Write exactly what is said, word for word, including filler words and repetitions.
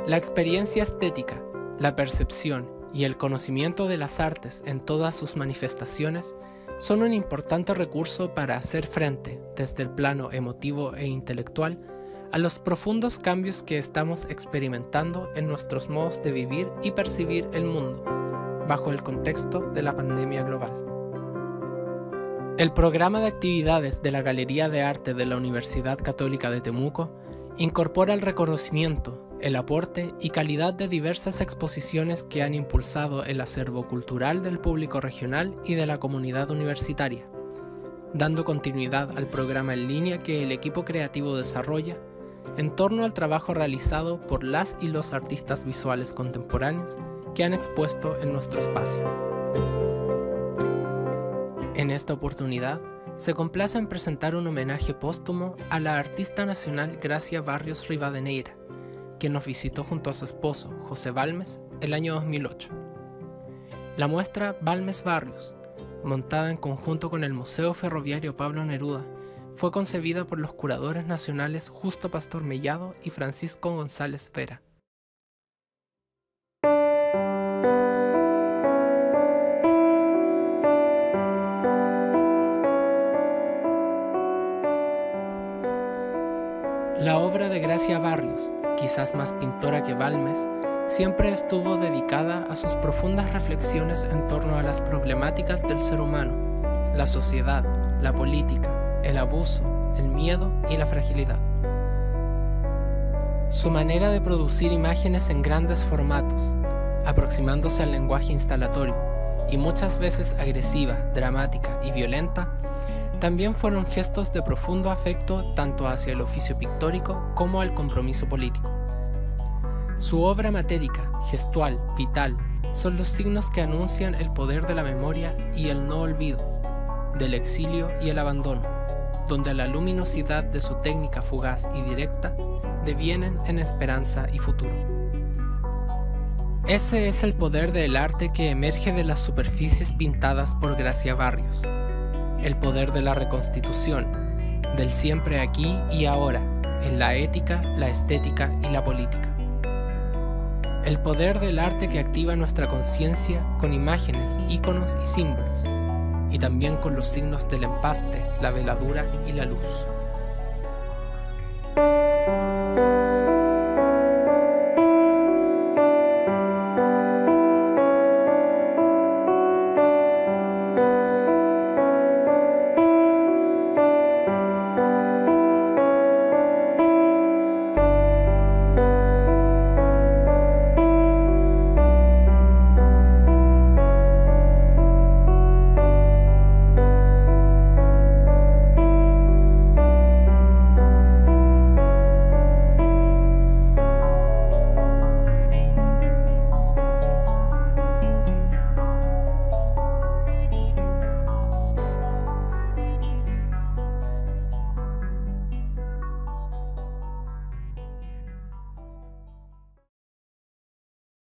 La experiencia estética, la percepción y el conocimiento de las artes en todas sus manifestaciones son un importante recurso para hacer frente, desde el plano emotivo e intelectual, a los profundos cambios que estamos experimentando en nuestros modos de vivir y percibir el mundo, bajo el contexto de la pandemia global. El programa de actividades de la Galería de Arte de la Universidad Católica de Temuco incorpora el reconocimiento, el aporte y calidad de diversas exposiciones que han impulsado el acervo cultural del público regional y de la comunidad universitaria, dando continuidad al programa en línea que el equipo creativo desarrolla en torno al trabajo realizado por las y los artistas visuales contemporáneos que han expuesto en nuestro espacio. En esta oportunidad, se complace en presentar un homenaje póstumo a la artista nacional Gracia Barrios Rivadeneira, quien nos visitó junto a su esposo, José Balmes, el año dos mil ocho. La muestra Balmes Barrios, montada en conjunto con el Museo Ferroviario Pablo Neruda, fue concebida por los curadores nacionales Justo Pastor Mellado y Francisco González Vera. La obra de Gracia Barrios, quizás más pintora que Balmes, siempre estuvo dedicada a sus profundas reflexiones en torno a las problemáticas del ser humano, la sociedad, la política, el abuso, el miedo y la fragilidad. Su manera de producir imágenes en grandes formatos, aproximándose al lenguaje instalatorio, y muchas veces agresiva, dramática y violenta, también fueron gestos de profundo afecto tanto hacia el oficio pictórico como al compromiso político. Su obra matérica, gestual, vital, son los signos que anuncian el poder de la memoria y el no olvido, del exilio y el abandono, donde la luminosidad de su técnica fugaz y directa devienen en esperanza y futuro. Ese es el poder del arte que emerge de las superficies pintadas por Gracia Barrios. El poder de la reconstitución, del siempre aquí y ahora, en la ética, la estética y la política. El poder del arte que activa nuestra conciencia con imágenes, íconos y símbolos, y también con los signos del empaste, la veladura y la luz.